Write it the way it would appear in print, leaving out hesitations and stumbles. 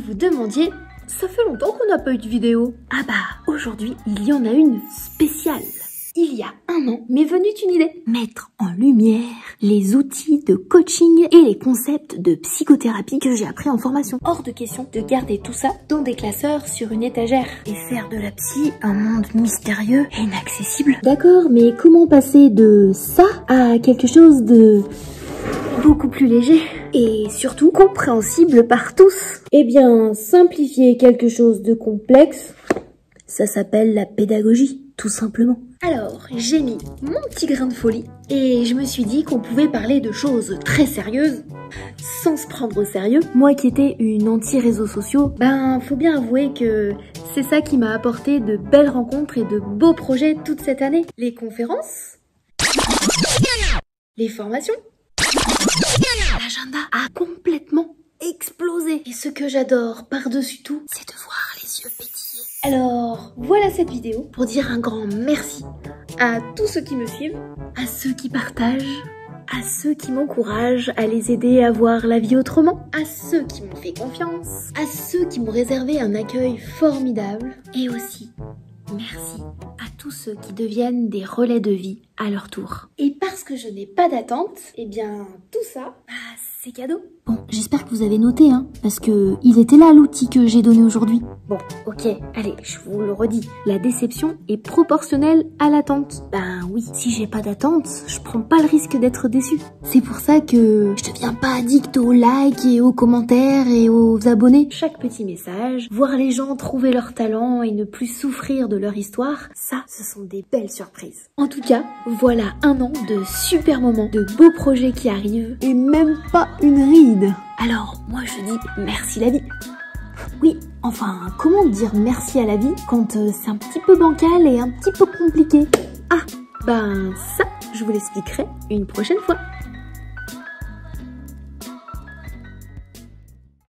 vous demandiez, ça fait longtemps qu'on n'a pas eu de vidéo. Ah bah, aujourd'hui, il y en a une spéciale. Il y a un an, m'est venue une idée. Mettre en lumière les outils de coaching et les concepts de psychothérapie que j'ai appris en formation. Hors de question de garder tout ça dans des classeurs sur une étagère et faire de la psy un monde mystérieux et inaccessible. D'accord, mais comment passer de ça à quelque chose de beaucoup plus léger et surtout compréhensible par tous? Eh bien, simplifier quelque chose de complexe, ça s'appelle la pédagogie, tout simplement. Alors, j'ai mis mon petit grain de folie et je me suis dit qu'on pouvait parler de choses très sérieuses sans se prendre au sérieux. Moi qui étais une anti-réseaux sociaux, ben faut bien avouer que c'est ça qui m'a apporté de belles rencontres et de beaux projets toute cette année. Les conférences, les formations, l'agenda a complètement explosé. Et ce que j'adore par-dessus tout, c'est de voir les yeux pétiller. Alors, voilà cette vidéo pour dire un grand merci à tous ceux qui me suivent, à ceux qui partagent, à ceux qui m'encouragent à les aider à voir la vie autrement, à ceux qui m'ont fait confiance, à ceux qui m'ont réservé un accueil formidable, et aussi merci à tous ceux qui deviennent des relais de vie à leur tour. Et parce que je n'ai pas d'attente, eh bien tout ça, c'est cadeau. Bon, j'espère que vous avez noté, hein, parce que il était là l'outil que j'ai donné aujourd'hui. Bon, ok, allez, je vous le redis. La déception est proportionnelle à l'attente. Ben oui, si j'ai pas d'attente, je prends pas le risque d'être déçue. C'est pour ça que je deviens pas addict aux likes et aux commentaires et aux abonnés. Chaque petit message, voir les gens trouver leur talent et ne plus souffrir de leur histoire, ça, ce sont des belles surprises. En tout cas, voilà un an de super moments, de beaux projets qui arrivent et même pas une ride. Alors, moi je dis merci la vie. Oui, enfin, comment dire merci à la vie quand c'est un petit peu bancal et un petit peu compliqué? Ah, ben ça, je vous l'expliquerai une prochaine fois.